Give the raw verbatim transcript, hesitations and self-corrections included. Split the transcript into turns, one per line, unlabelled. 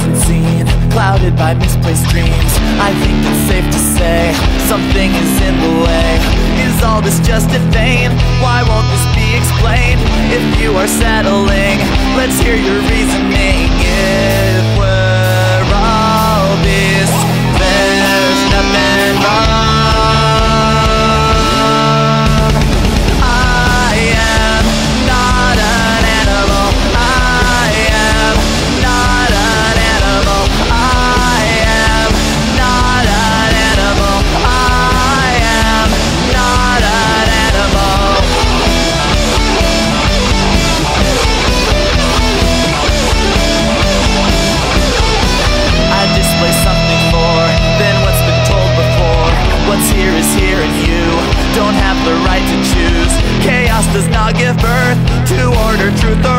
been seen, clouded by misplaced dreams. I think it's safe to say something is in the way. Is all this just in vain? Why won't this be explained? If you are settling, let's hear your reasoning. If we're all this, there's nothing wrong. I am not an animal. I am not an animal. I am not an animal. I am not an animal. I display something more than what's been told before. What's here is here and you don't have the right to choose. Chaos does not give birth to order, truth, or